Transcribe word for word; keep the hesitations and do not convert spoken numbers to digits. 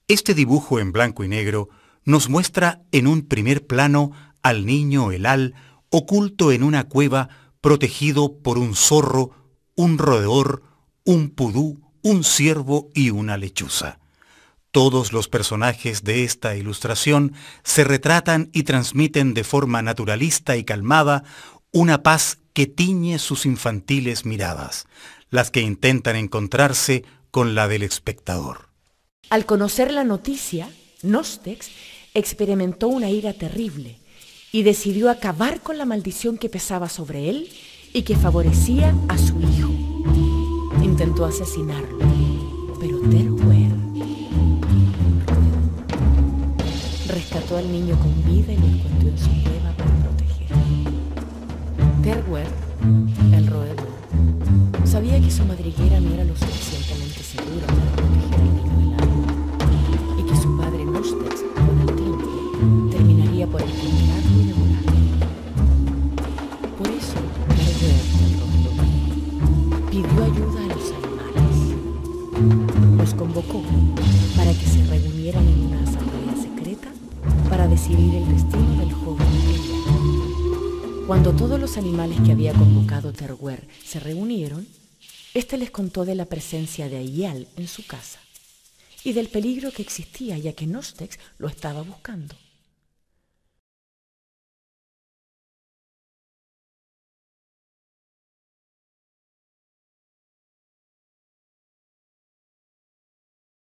Este dibujo en blanco y negro nos muestra en un primer plano al niño Elal oculto en una cueva protegido por un zorro, un roedor, un pudú, un ciervo y una lechuza. Todos los personajes de esta ilustración se retratan y transmiten de forma naturalista y calmada una paz que tiñe sus infantiles miradas, las que intentan encontrarse con la del espectador. Al conocer la noticia, Nostex experimentó una ira terrible y decidió acabar con la maldición que pesaba sobre él y que favorecía a su hijo. Intentó asesinarlo, pero Terguer rescató al niño con vida y lo escondió en su cueva para protegerlo. Terguer, el roedor, sabía que su madriguera no era lo suficientemente segura para proteger al niño helado y que su padre Nostex, con el tiempo, terminaría por encontrarlo y devorarlo. Por eso, Terguer, el roedor, pidió ayuda a los animales. Los convocó para que se reunieran en una asamblea secreta para decidir el destino del joven Eyal. Cuando todos los animales que había convocado Terguer se reunieron, éste les contó de la presencia de Eyal en su casa y del peligro que existía, ya que Nostex lo estaba buscando.